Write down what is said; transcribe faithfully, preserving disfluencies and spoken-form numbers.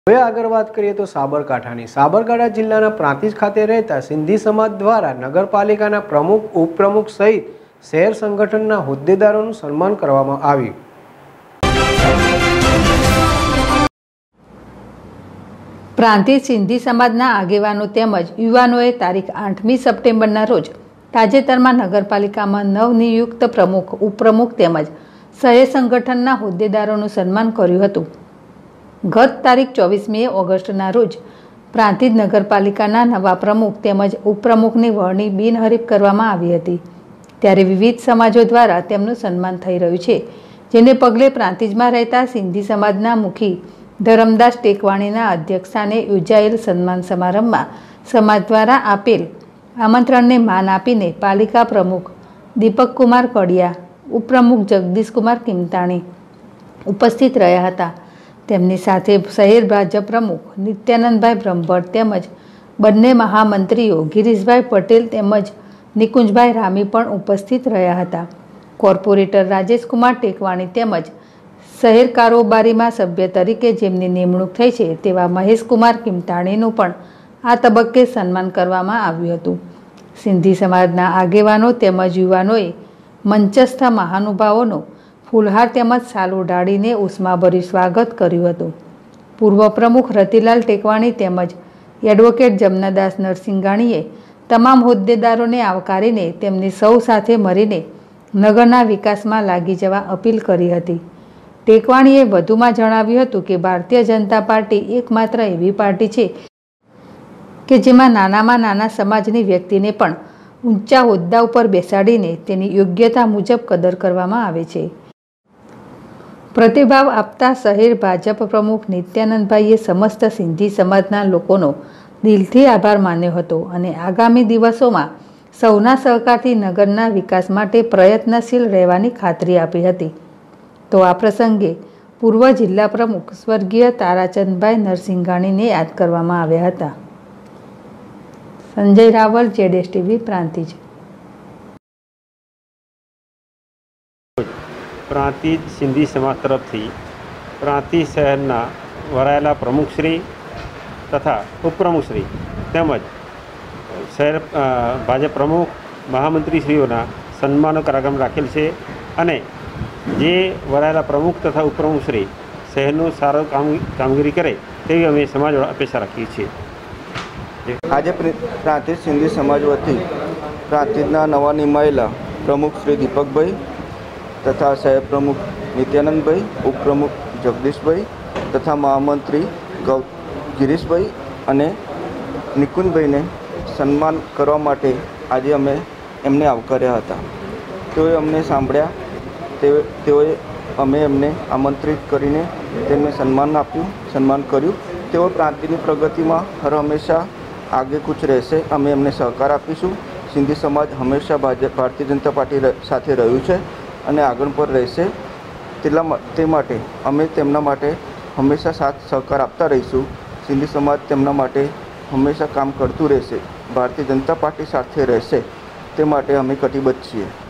હવે આગળ વાત કરીએ તો સાબરકાંઠાની સાબરકાંઠા જિલ્લાના પ્રાંતિજ ખાતે રહેતા સિંધી સમાજ દ્વારા નગરપાલિકાના પ્રમુખ, ઉપપ્રમુખ સહિત શહેર સંગઠનના હોદ્દેદારોનું સન્માન કરવામાં આવ્યું। પ્રાંતિજ સિંધી સમાજના આગેવાનો તેમજ યુવાનોએ તારીખ આઠમી સપ્ટેમ્બરના રોજ તાજેતરમાં નગરપાલિકામાં નવનિયુક્ત પ્રમુખ, ઉપપ્રમુખ તેમજ શહેર સંગઠનના હોદ્દેદારોનું સન્માન કર્યું હતું। ગત તારીખ ચોવીસમી ઓગસ્ટના રોજ પ્રાંતિજ નગરપાલિકાના નવા પ્રમુખ તેમજ ઉપપ્રમુખની વરણી બિનહરીફ કરવામાં આવી હતી। ત્યારે વિવિધ સમાજો દ્વારા તેમનું સન્માન થઈ રહ્યું છે, જેને પગલે પ્રાંતિજમાં રહેતા સિંધી સમાજના મુખી ધરમદાસ ટેકવાણીના અધ્યક્ષસ્થાને યોજાયેલ સન્માન સમારંભમાં સમાજ દ્વારા આપેલ આમંત્રણને માન આપીને પાલિકા પ્રમુખ દીપકકુમાર કડિયા, ઉપપ્રમુખ જગદીશકુમાર કિમતાણી ઉપસ્થિત રહ્યા હતા। તેમની સાથે શહેર ભાજપ પ્રમુખ નિત્યાનંદભાઈ બ્રહ્મભટ્ટ તેમજ બંને મહામંત્રીઓ ગિરીશભાઈ પટેલ તેમજ નિકુંજભાઈ રામી પણ ઉપસ્થિત રહ્યા હતા। કોર્પોરેટર રાજેશકુમાર ટેકવાણી તેમજ શહેર કારોબારીમાં સભ્ય તરીકે જેમની નિમણૂક થઈ છે તેવા મહેશકુમાર કિમતાણીનું પણ આ તબક્કે સન્માન કરવામાં આવ્યું હતું। સિંધી સમાજના આગેવાનો તેમજ યુવાનોએ મંચસ્થ મહાનુભાવોનો ફૂલહાર તેમજ શાલ ઓઢાડીને ઉષ્માભર્યું સ્વાગત કર્યું હતું। પૂર્વ પ્રમુખ રતિલાલ ટેકવાણી તેમજ એડવોકેટ જમનાદાસ નરસિંઘાણીએ તમામ હોદ્દેદારોને આવકારીને તેમની સૌ સાથે મળીને નગરના વિકાસમાં લાગી જવા અપીલ કરી હતી। ટેકવાણીએ વધુમાં જણાવ્યું હતું કે ભારતીય જનતા પાર્ટી એકમાત્ર એવી પાર્ટી છે કે જેમાં નાનામાં નાના સમાજની વ્યક્તિને પણ ઊંચા હોદ્દા ઉપર બેસાડીને તેની યોગ્યતા મુજબ કદર કરવામાં આવે છે। પ્રતિભાવ આપતા શહેર ભાજપ પ્રમુખ નિત્યાનંદભાઈએ સમસ્ત સિંધી સમાજના લોકોનો દિલથી આભાર માન્યો હતો અને આગામી દિવસોમાં સૌના સહકારથી નગરના વિકાસ માટે પ્રયત્નશીલ રહેવાની ખાતરી આપી હતી। તો આ પ્રસંગે પૂર્વ જિલ્લા પ્રમુખ સ્વર્ગીય તારાચંદભાઈ નરસિંઘાણીને યાદ કરવામાં આવ્યા હતા। સંજય રાવલ, ઝેડએસટીવી, પ્રાંતિજ। પ્રાંતિજ સિંધી સમાજ તરફથી પ્રાંતિજ શહેરના વરાયેલા પ્રમુખશ્રી તથા ઉપપ્રમુખશ્રી તેમજ શહેર ભાજપ પ્રમુખ મહામંત્રીશ્રીઓના સન્માનો કાર્યક્રમ રાખેલ છે અને જે વરાયેલા પ્રમુખ તથા ઉપપ્રમુખશ્રી શહેરનું સારું કામ કામગીરી કરે તેવી અમે સમાજ અપેક્ષા રાખીએ છીએ। આજે પ્રાંતિજ સિંધી સમાજ વતી પ્રાંતિજના નવા નિમાયેલા પ્રમુખ શ્રી દીપકભાઈ તથા શહેર પ્રમુખ નિત્યાનંદભાઈ, ઉપપ્રમુખ જગદીશભાઈ તથા મહામંત્રી ગૌ ગિરીશભાઈ અને નિકુંજભાઈને સન્માન કરવા માટે આજે અમે એમને આવકાર્યા હતા। તેઓએ અમને સાંભળ્યા, તે તેઓએ અમે એમને આમંત્રિત કરીને તેમને સન્માન આપ્યું, સન્માન કર્યું। તેઓ પ્રાંતિજની પ્રગતિમાં હર હંમેશા આગે કૂચ રહેશે, અમે એમને સહકાર આપીશું। સિંધી સમાજ હંમેશા ભાજપ ભારતીય જનતા પાર્ટી સાથે રહ્યું છે અને આગળ પર રહેશે, તેટલા તે માટે અમે તેમના માટે હંમેશા સાથ સહકાર આપતા રહીશું। સિંધી સમાજ તેમના માટે હંમેશા કામ કરતું રહેશે, ભારતીય જનતા પાર્ટી સાથે રહેશે, તે માટે અમે કટિબદ્ધ છીએ।